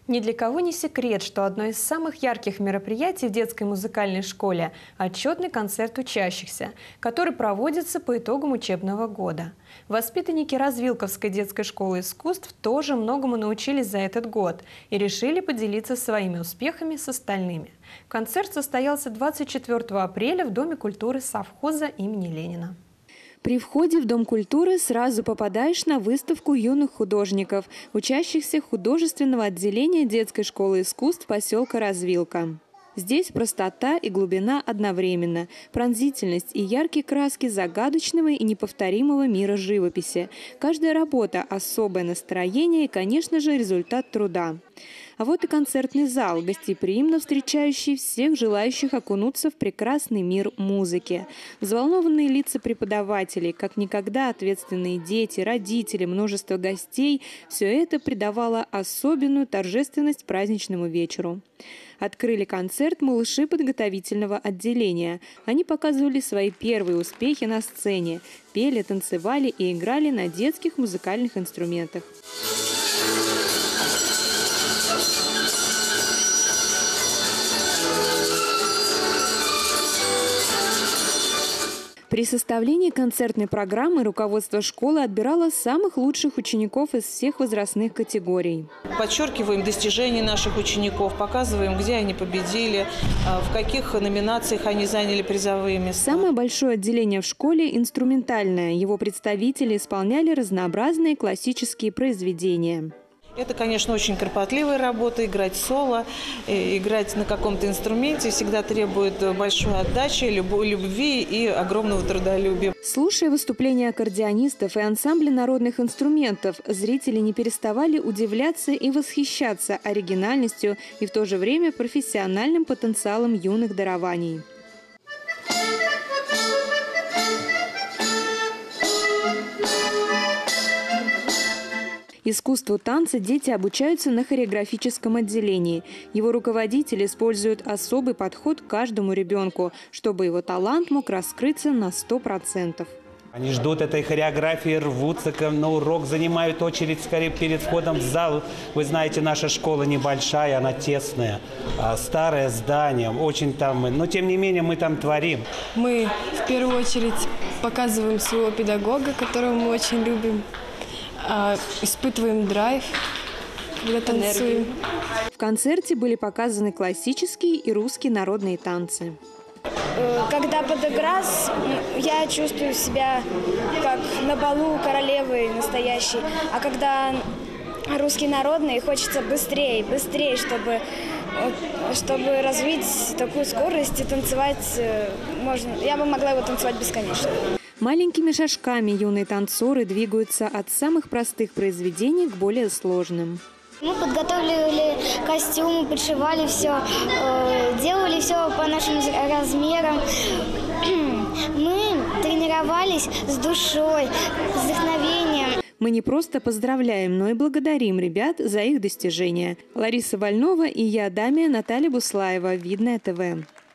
Ни для кого не секрет, что одно из самых ярких мероприятий в детской музыкальной школе – отчетный концерт учащихся, который проводится по итогам учебного года. Воспитанники Развилковской детской школы искусств тоже многому научились за этот год и решили поделиться своими успехами с остальными. Концерт состоялся 24 апреля в Доме культуры совхоза имени Ленина. При входе в Дом культуры сразу попадаешь на выставку юных художников, учащихся художественного отделения детской школы искусств поселка Развилка. Здесь простота и глубина одновременно, пронзительность и яркие краски загадочного и неповторимого мира живописи. Каждая работа – особое настроение и, конечно же, результат труда. А вот и концертный зал, гостеприимно встречающий всех желающих окунуться в прекрасный мир музыки. Взволнованные лица преподавателей, как никогда ответственные дети, родители, множество гостей – все это придавало особенную торжественность праздничному вечеру. Открыли концерт малыши подготовительного отделения. Они показывали свои первые успехи на сцене, пели, танцевали и играли на детских музыкальных инструментах. При составлении концертной программы руководство школы отбирало самых лучших учеников из всех возрастных категорий. Подчеркиваем достижения наших учеников, показываем, где они победили, в каких номинациях они заняли призовые места. Самое большое отделение в школе – инструментальное. Его представители исполняли разнообразные классические произведения. Это, конечно, очень кропотливая работа. Играть соло, играть на каком-то инструменте всегда требует большой отдачи, любви и огромного трудолюбия. Слушая выступления аккордеонистов и ансамбля народных инструментов, зрители не переставали удивляться и восхищаться оригинальностью и в то же время профессиональным потенциалом юных дарований. Искусству танца дети обучаются на хореографическом отделении. Его руководитель использует особый подход к каждому ребенку, чтобы его талант мог раскрыться на 100%. Они ждут этой хореографии, рвутся на урок, занимают очередь скорее перед входом в зал. Вы знаете, наша школа небольшая, она тесная, старое здание, очень там, но тем не менее мы там творим. Мы в первую очередь показываем своего педагога, которого мы очень любим. Испытываем драйв, когда танцуем. В концерте были показаны классические и русские народные танцы. Когда под играс, я чувствую себя как на балу королевы настоящей. А когда русские народные, хочется быстрее, чтобы развить такую скорость и танцевать можно. Я бы могла его танцевать бесконечно. Маленькими шажками юные танцоры двигаются от самых простых произведений к более сложным. Мы подготовили костюмы, пришивали все, делали все по нашим размерам. Мы тренировались с душой, с вдохновением. Мы не просто поздравляем, но и благодарим ребят за их достижения. Лариса Вольнова и я, Дамия Наталья Буслаева, Видное ТВ.